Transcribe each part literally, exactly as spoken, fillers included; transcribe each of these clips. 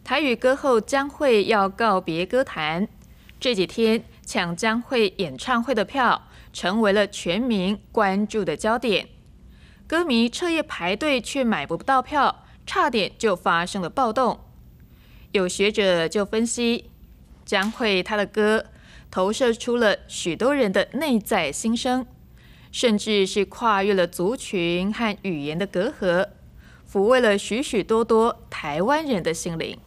台语歌后江蕙要告别歌坛，这几天抢江蕙演唱会的票成为了全民关注的焦点。歌迷彻夜排队却买不到票，差点就发生了暴动。有学者就分析，江蕙她的歌投射出了许多人的内在心声，甚至是跨越了族群和语言的隔阂，抚慰了许许多多台湾人的心灵。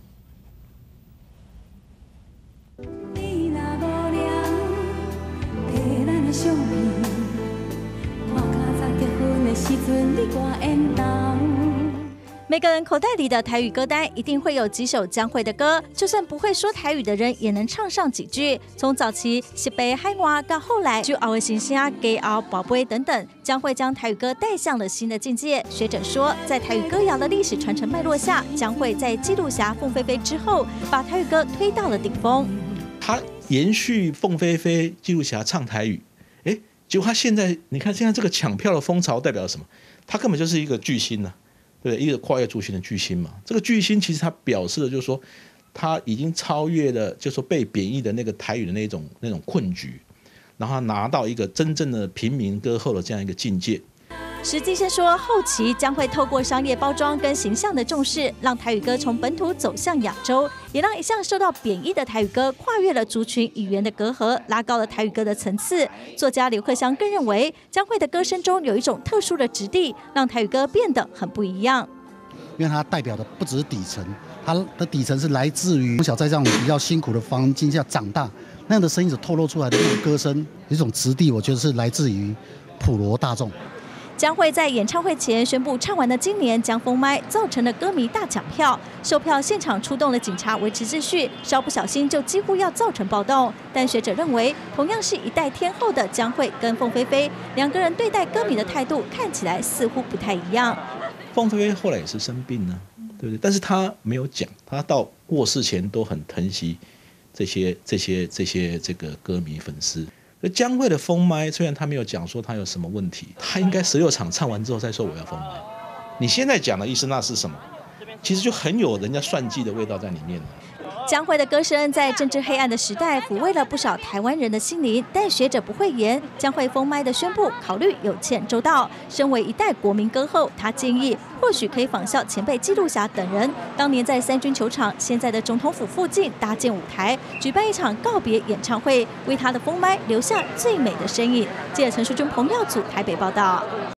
每个人口袋里的台语歌单一定会有几首江蕙的歌，就算不会说台语的人也能唱上几句。从早期西北海话到后来就熬的星星啊、给熬宝贝等等，江蕙将台语歌带向了新的境界。学者说，在台语歌谣的历史传承脉络下，江蕙在记录侠凤飞飞之后，把台语歌推到了顶峰。 他延续凤飞飞、记录侠唱台语，哎，结果他现在你看，现在这个抢票的风潮代表什么？他根本就是一个巨星呢、啊。对，一个跨越族群的巨星嘛，这个巨星其实它表示的就是说，他已经超越了，就是说被贬义的那个台语的那种那种困局，然后他拿到一个真正的平民歌后的这样一个境界。 实际先说，后期将会透过商业包装跟形象的重视，让台语歌从本土走向亚洲，也让一向受到贬义的台语歌跨越了族群语言的隔阂，拉高了台语歌的层次。作家刘克襄更认为，江蕙的歌声中有一种特殊的质地，让台语歌变得很不一样。 因为它代表的不只是底层，它的底层是来自于从小在这样比较辛苦的环境下长大，那样的声音所透露出来的那种歌声，有一种质地，我觉得是来自于普罗大众。 江蕙在演唱会前宣布，唱完的今年将封麦，造成了歌迷大抢票。售票现场出动了警察维持秩序，稍不小心就几乎要造成暴动。但学者认为，同样是一代天后的江蕙跟凤飞飞，两个人对待歌迷的态度看起来似乎不太一样。 凤飞飞后来也是生病呢、啊，对不对？但是他没有讲，他到过世前都很疼惜这些这些这些这个歌迷粉丝。江蕙的封麦，虽然他没有讲说他有什么问题，他应该十六场唱完之后再说我要封麦。你现在讲的意思那是什么？其实就很有人家算计的味道在里面了。 江蕙的歌声在政治黑暗的时代抚慰了不少台湾人的心灵，但学者不讳言，江蕙封麦的宣布考虑有欠周到。身为一代国民歌后，他建议或许可以仿效前辈记录侠等人，当年在三军球场（现在的总统府）附近搭建舞台，举办一场告别演唱会，为他的封麦留下最美的身影。记者陈淑君、彭耀祖台北报道。